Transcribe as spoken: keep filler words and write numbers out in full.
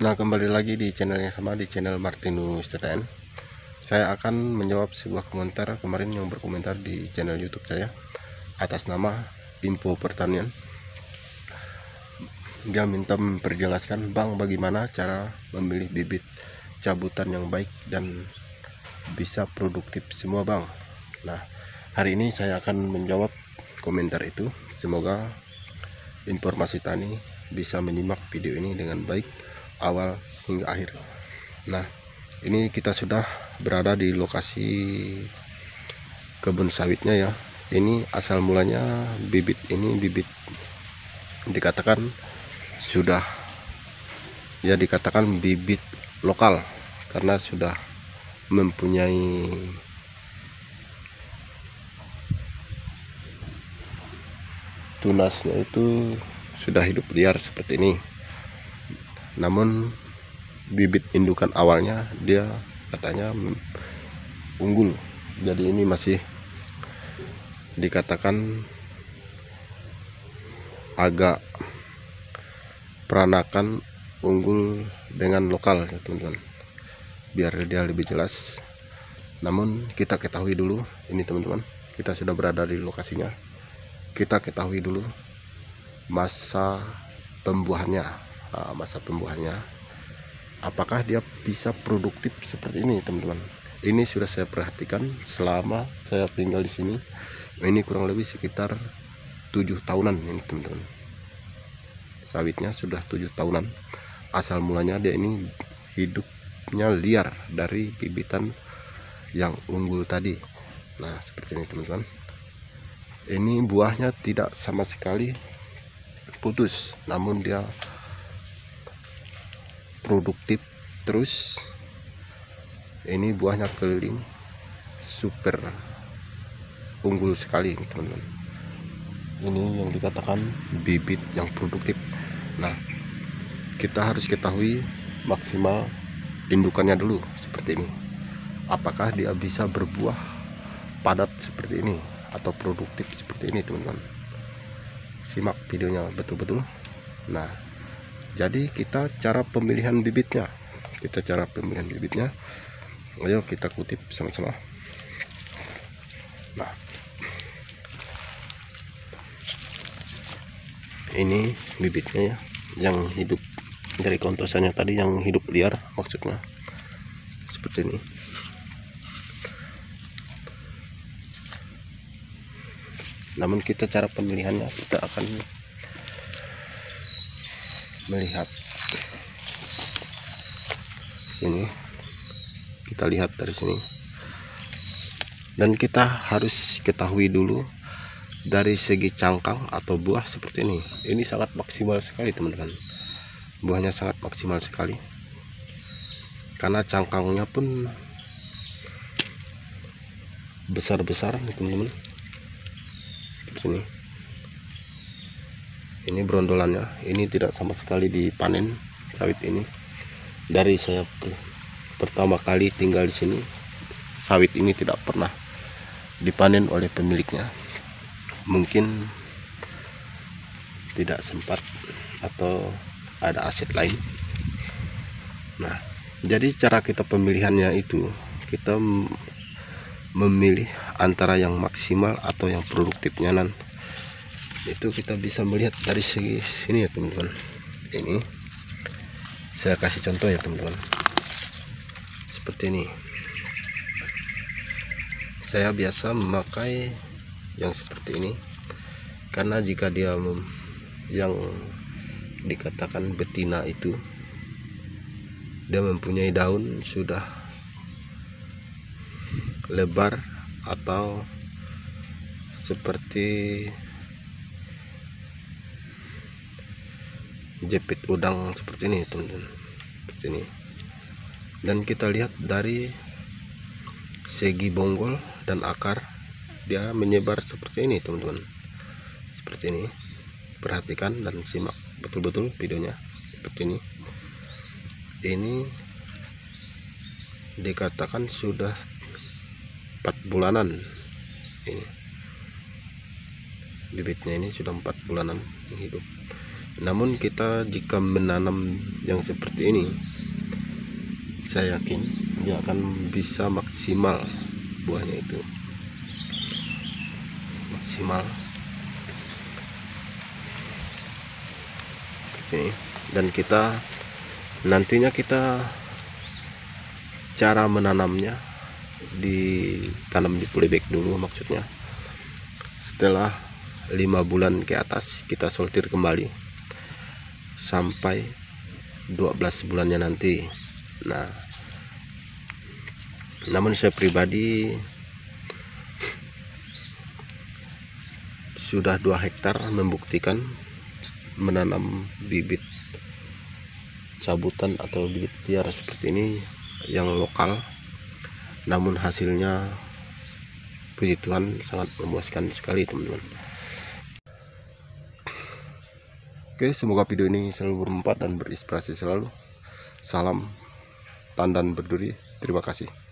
Nah, kembali lagi di channel yang sama, di channel Martinus T T N. Saya akan menjawab sebuah komentar kemarin yang berkomentar di channel YouTube saya atas nama Info Pertanian. Dia minta memperjelaskan, Bang, bagaimana cara memilih bibit cabutan yang baik dan bisa produktif semua, Bang. Nah, hari ini saya akan menjawab komentar itu. Semoga informasi tani bisa menyimak video ini dengan baik awal hingga akhir. Nah, ini kita sudah berada di lokasi kebun sawitnya ya. Ini asal mulanya bibit ini bibit dikatakan sudah ya dikatakan bibit lokal karena sudah mempunyai tunasnya, itu sudah hidup liar seperti ini. Namun bibit indukan awalnya dia katanya unggul, jadi ini masih dikatakan agak peranakan unggul dengan lokal ya teman-teman, biar dia lebih jelas. Namun kita ketahui dulu ini teman-teman, kita sudah berada di lokasinya, kita ketahui dulu masa pembuahannya. Nah, masa pembuahannya apakah dia bisa produktif seperti ini teman-teman. Ini sudah saya perhatikan selama saya tinggal di sini. Ini kurang lebih sekitar tujuh tahunan ini teman-teman. Sawitnya sudah tujuh tahunan. Asal mulanya dia ini hidupnya liar dari bibitan yang unggul tadi. Nah, seperti ini teman-teman. Ini buahnya tidak sama sekali putus, namun dia produktif terus. Ini buahnya keliling, super unggul sekali teman-teman. Ini yang dikatakan bibit yang produktif. Nah, kita harus ketahui maksimal indukannya dulu seperti ini. Apakah dia bisa berbuah padat seperti ini atau produktif seperti ini teman-teman. Simak videonya betul-betul. Nah, jadi kita cara pemilihan bibitnya, kita cara pemilihan bibitnya, ayo kita kutip sama-sama. Nah, ini bibitnya ya, yang hidup dari kontosannya tadi, yang hidup liar maksudnya seperti ini. Namun kita cara pemilihannya, kita akan melihat sini, kita lihat dari sini, dan kita harus ketahui dulu dari segi cangkang atau buah seperti ini. Ini sangat maksimal sekali teman-teman, buahnya sangat maksimal sekali karena cangkangnya pun besar-besar teman-teman. Seperti ini. Ini brondolannya, ini tidak sama sekali dipanen sawit ini. Dari saya pertama kali tinggal di sini, sawit ini tidak pernah dipanen oleh pemiliknya. Mungkin tidak sempat atau ada aset lain. Nah, jadi cara kita pemilihannya itu, kita memilih antara yang maksimal atau yang produktifnya. Nan itu kita bisa melihat dari segi sini ya teman-teman. Ini saya kasih contoh ya teman-teman, seperti ini. Saya biasa memakai yang seperti ini karena jika dia mem yang dikatakan betina itu, dia mempunyai daun sudah lebar atau seperti jepit udang seperti ini teman-teman, seperti ini. Dan kita lihat dari segi bonggol dan akar, dia menyebar seperti ini teman-teman, seperti ini. Perhatikan dan simak betul-betul videonya seperti ini. Ini dikatakan sudah empat bulanan. Ini bibitnya ini sudah empat bulanan hidup. Namun kita jika menanam yang seperti ini, saya yakin dia akan bisa maksimal, buahnya itu maksimal. Oke, dan kita nantinya kita cara menanamnya ditanam di polybag dulu, maksudnya setelah lima bulan ke atas kita sortir kembali sampai dua belas bulannya nanti. Nah, namun saya pribadi sudah dua hektar membuktikan menanam bibit cabutan atau bibit liar seperti ini yang lokal, namun hasilnya puji Tuhan sangat memuaskan sekali teman-teman. Oke, semoga video ini selalu bermanfaat dan berinspirasi selalu. Salam Tandan Berduri, terima kasih.